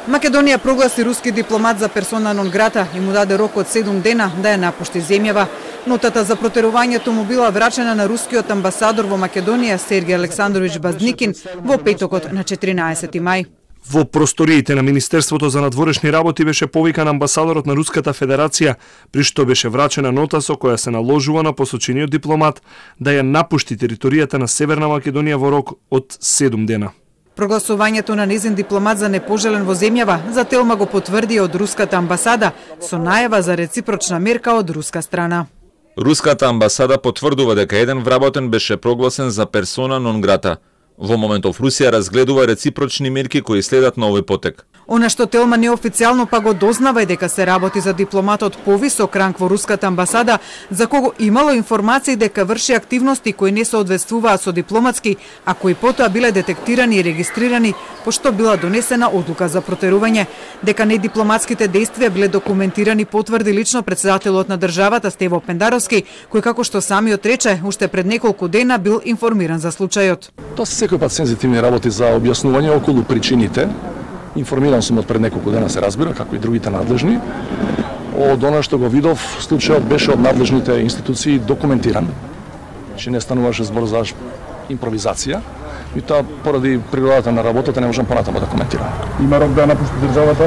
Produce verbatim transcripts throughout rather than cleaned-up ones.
Македонија прогласи руски дипломат за персона нон грата и му даде рок од седум дена да ја напушти земјава. Нотата за протерувањето му била врачена на рускиот амбасадор во Македонија Сергеј Александрович Базникин во петокот на четиринаесети мај. Во просториите на Министерството за надворешни работи беше повикан амбасадорот на Руската Федерација, при што беше врачена нота со која се наложува на посочениот дипломат да ја напушти територијата на Северна Македонија во рок од седум дена. Прогласувањето на незин дипломат за непожелен во земјава за Телма го потврди од руската амбасада со најава за реципрочна мерка од руска страна. Руската амбасада потврдува дека еден вработен беше прогласен за персона нон грата. Во моментов Русија разгледува реципрочни мерки кои следат на овој потек. Она што Телма неофицијално па го дознава е дека се работи за дипломат од повисок ранг во руската амбасада, за кого имало информации дека врши активности кои не соодветствуваа со дипломатски, а кои потоа биле детектирани и регистрирани, пошто била донесена одлука за протерување. Дека недипломатските дејствија биле документирани потврди лично претседателот на државата Стево Пендаровски, кој како што самиот рече, уште пред неколку дена бил информиран за случајот. Тоа се секој пат сензитивни работи за објаснување околу причините. Информиран сум од пред неколку дена, се разбира, како и другите надлежни. Од она што го видов, случајот беше од надлежните институции документиран. Че не стануваше збор за импровизација. И тоа поради природата на работата не можам понатаму да коментирам. Има рок да напушти државата?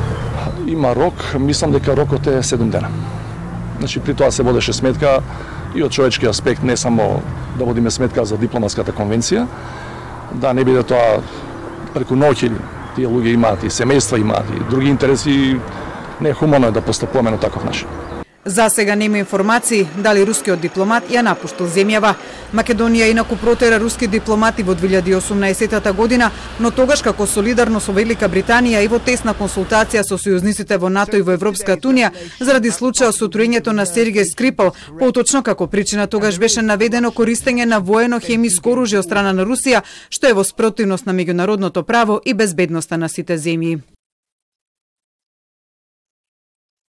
Има рок, мислам дека рокот е седум дена. Значи при тоа се водеше сметка и од човечки аспект, не само да водиме сметка за дипломатската конвенција, да не биде тоа преку ноќ, или тие луѓе имаат и семејства, имаат и други интереси, не е хумано е да постапуваме на таков начин. За сега нема информации дали рускиот дипломат ја напуштил земјава. Македонија инаку протера руски дипломати во две илјади и осумнаесетата година, но тогаш како солидарно со Велика Британија и во тесна консултација со сојузниците во НАТО и во Европската унија заради случајот со утруењето на Сергеј Скрипал, поточно како причина тогаш беше наведено користење на воено хемиско оружје од страна на Русија, што е во спротивност на меѓународното право и безбедноста на сите земји.